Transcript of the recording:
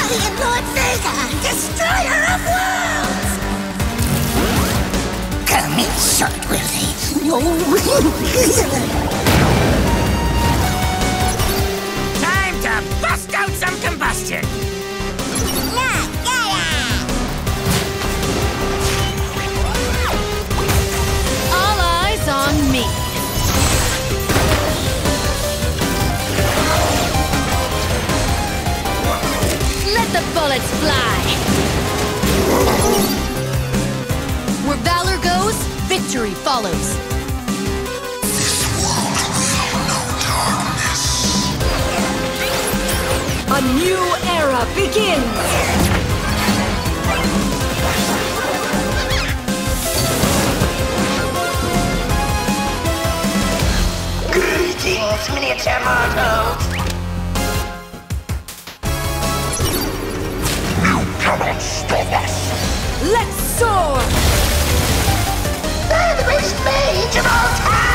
am Lord Veigar, destroyer of worlds! Come in short, will they? Time to bust out some combustion! All eyes on me. Let the bullets fly! Where valor goes, victory follows. This world will know darkness. A new era begins! Greetings, miniature mortals! You cannot stop us. Let's soar! The greatest mage of all time!